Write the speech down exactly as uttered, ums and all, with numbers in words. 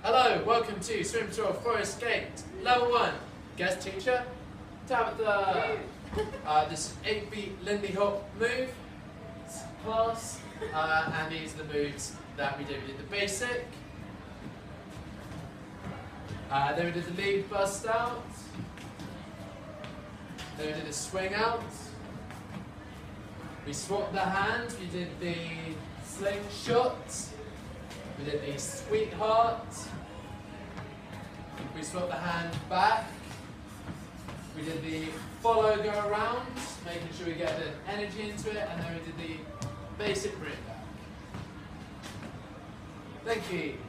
Hello, welcome to Swim Tour Forest Gate Level one. Guest teacher, Tabitha. Uh, this is eight beat Lindy Move class, uh, and these are the moves that we did. We did the basic, uh, then we did the lead bust out, then we did the swing out, we swapped the hands, we did the slingshot, we did the sweetheart, we swapped the hand back, we did the follow go around, making sure we get the energy into it, and then we did the basic bring back. Thank you.